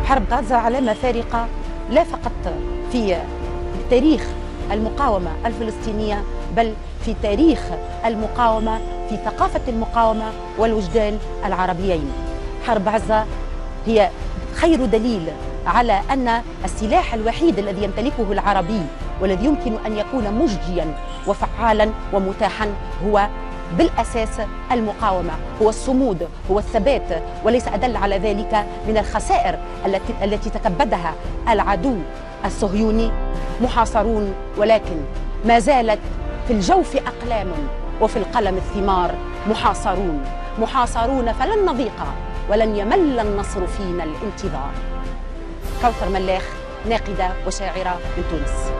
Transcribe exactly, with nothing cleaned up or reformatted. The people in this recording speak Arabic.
حرب غزة علامة فارقة لا فقط في تاريخ المقاومة الفلسطينية بل في تاريخ المقاومة، في ثقافة المقاومة والوجدان العربيين. حرب غزة هي خير دليل على أن السلاح الوحيد الذي يمتلكه العربي والذي يمكن أن يكون مجديا وفعالا ومتاحا هو بالأساس المقاومة، هو الصمود، هو الثبات، وليس أدل على ذلك من الخسائر التي التي تكبدها العدو الصهيوني. محاصرون ولكن ما زالت في الجوف أقلام وفي القلم الثمار. محاصرون محاصرون فلن نضيق ولن يمل النصر فينا الانتظار. كوثر ملاخ، ناقدة وشاعرة من تونس.